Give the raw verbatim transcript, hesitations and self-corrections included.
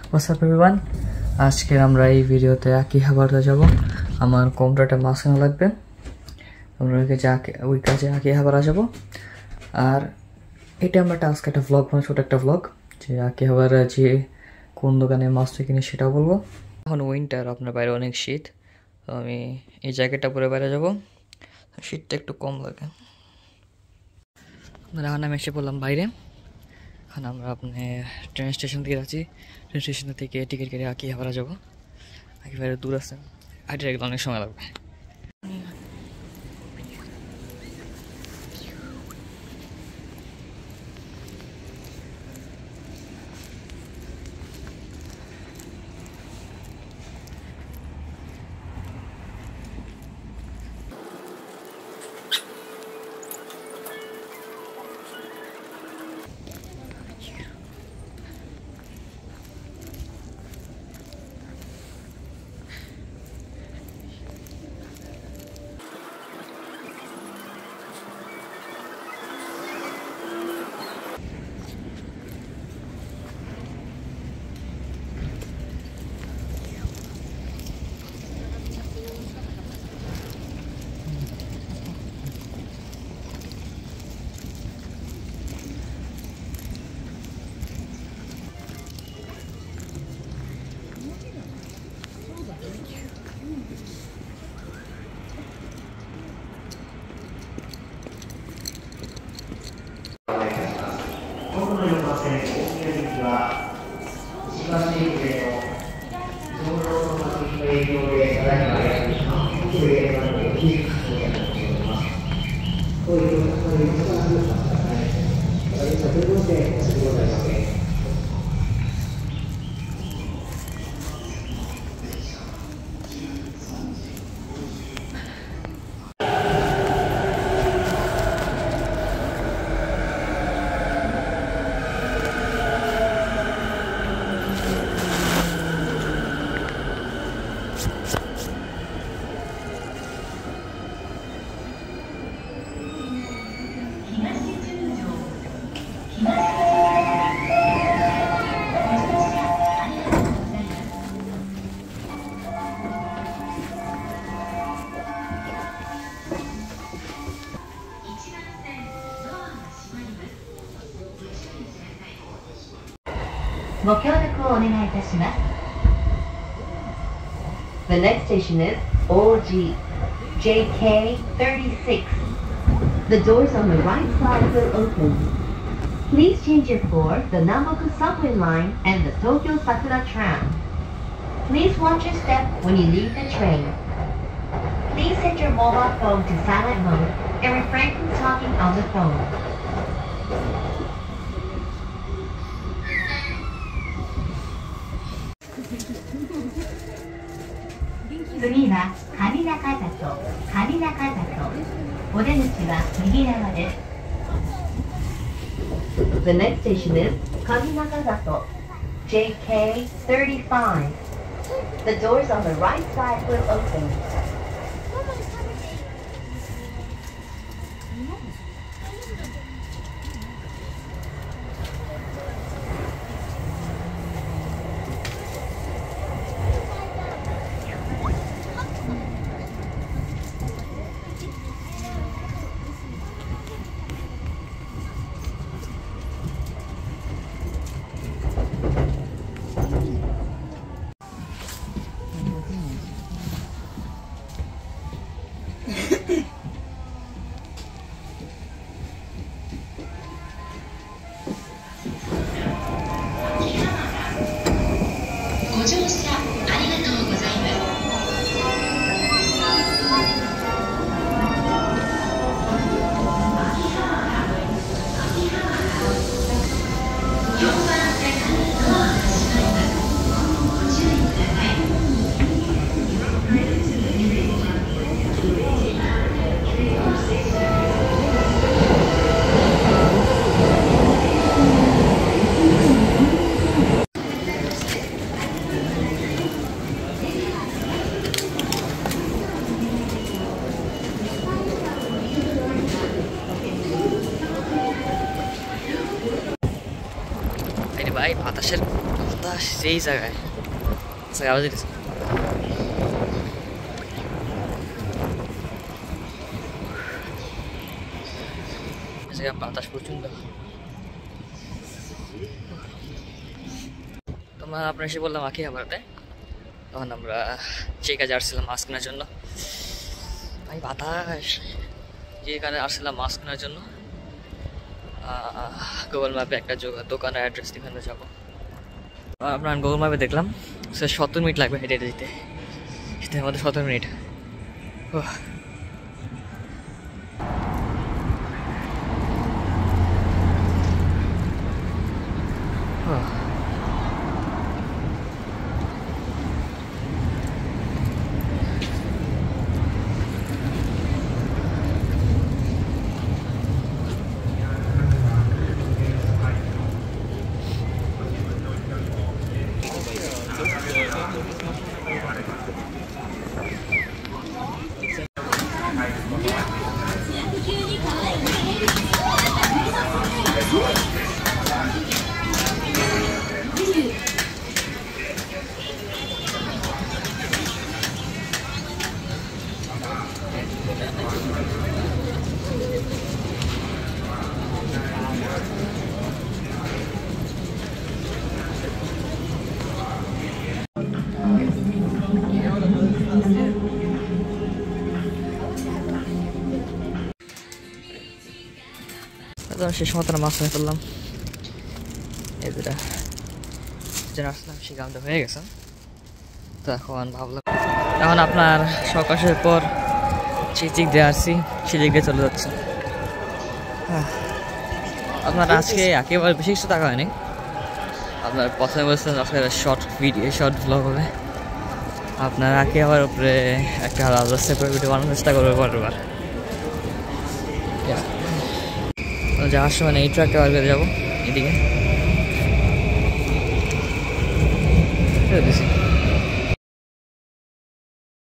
What's up everyone? আজকে আমরা এই ভিডিওতে আকিহাবারা যাব। আমার কম্পিউটারটা মাঝখানে লাগবে। আমরা ওই কাজে ওই কাজে আকিহাবারা যাব। আর এটা আমরা টাস্ক একটা ভ্লগ মানে ছোট একটা ভ্লগ যে আকিহাবারা যে কোন দোকানে মাছটা কিনে সেটাও বলবো। এখন উইন্টার, আপনার বাইরে অনেক শীত, তো আমি এই জ্যাকেটটা পরে বাইরে যাব। শীতটা একটু কম লাগে। এখন আমি এসে পড়লাম বাইরে। এখন আমরা আপনি ট্রেন স্টেশন থেকে যাচ্ছি। ট্রেন স্টেশন থেকে টিকিট কেটে আকিহাবারা যাবো। আকিহাবারা দূর আছে, হাঁটতে গেলে অনেক সময় লাগবে। The next station is O G J K thirty-six. The doors on the right side will open. Please change your floor, the Namboku subway line and the Tokyo Sakura tram. Please watch your step when you leave the train. Please set your mobile phone to silent mode and refrain from talking on the phone. 次は上中里、上中里。お出口は右側です。The next station is 上中里 J K thirty-five. The doors on the right side will open. ভাই বাতাসের বাতাস সেই জায়গায় আওয়াজ দিতেছে। বাতাস প্রচন্ড। তোমার আপনার এসে বললাম আখিহাবাড়িতে, তখন আমরা যে কাজে আসছিলাম মাছ কেনার জন্য। ভাই বাতাস, যে কাজে আসছিলাম মাছ কেনার জন্য গুগল ম্যাপে একটা দোকানের অ্যাড্রেস এখানে যাবো। আপনার গুগল ম্যাপে দেখলাম সে সত্তর মিনিট লাগবে হেঁটে যেতে, শীতের মধ্যে সতেরো মিনিট। শেষ মতো মাছ ধরে ফেললাম, এই দুটা যেন আসলাম সে গামটা হয়ে গেছে। তো এখন ভাবলাম এখন আপনার সকাশের পর চিচিক দিয়ে আসছি, চিচিক দিয়ে চলে যাচ্ছে। হ্যাঁ, আপনার আজকে একেবারে বেশি কিছু টাকা হয়নি। আপনার প্রথমে বলছেন আজকে শর্ট ভিডিও শর্ট ব্লগ হবে। আপনার আকিহাবাড়ির উপরে একটা আলাদা সেপারেট ভিডিও বানানোর চেষ্টা করবে পরেরবার। যাওয়ার সময় এই ট্রাকটা বার করে যাবো এদিকে।